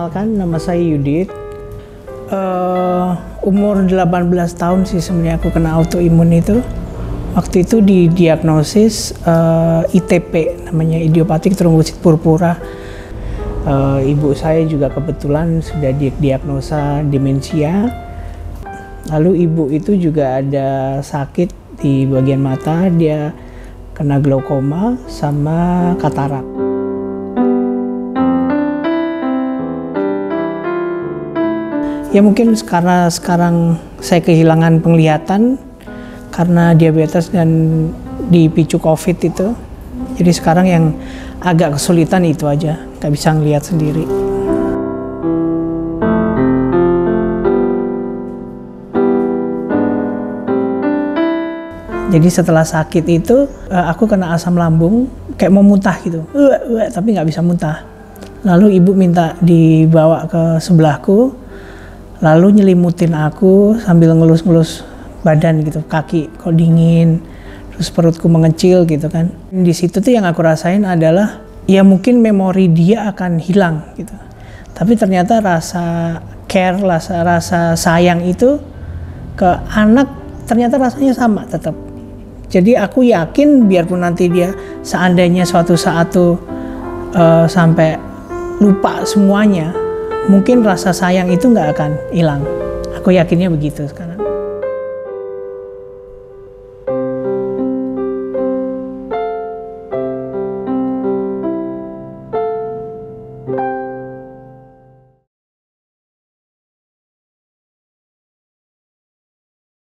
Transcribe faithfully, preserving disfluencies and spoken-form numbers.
perkenalkan, nama saya Yudit. Uh, umur delapan belas tahun sih sebenarnya aku kena autoimun itu. Waktu itu didiagnosis uh, I T P, namanya idiopatik trombosit purpura. Uh, ibu saya juga kebetulan sudah didiagnosa demensia. Lalu ibu itu juga ada sakit di bagian mata, dia kena glaukoma sama katarak. Ya mungkin karena sekarang saya kehilangan penglihatan karena diabetes dan dipicu COVID itu. Jadi sekarang yang agak kesulitan itu aja, nggak bisa ngelihat sendiri. Jadi setelah sakit itu aku kena asam lambung, kayak mau muntah gitu, uh, uh, tapi nggak bisa muntah. Lalu ibu minta dibawa ke sebelahku, lalu nyelimutin aku sambil ngelus-ngelus badan gitu, kaki kok dingin, terus perutku mengecil gitu kan. Di situ tuh yang aku rasain adalah ya mungkin memori dia akan hilang gitu. Tapi ternyata rasa care, rasa, rasa sayang itu ke anak ternyata rasanya sama tetap. Jadi aku yakin biarpun nanti dia seandainya suatu saat tuh uh, sampai lupa semuanya, mungkin rasa sayang itu nggak akan hilang. Aku yakinnya begitu sekarang.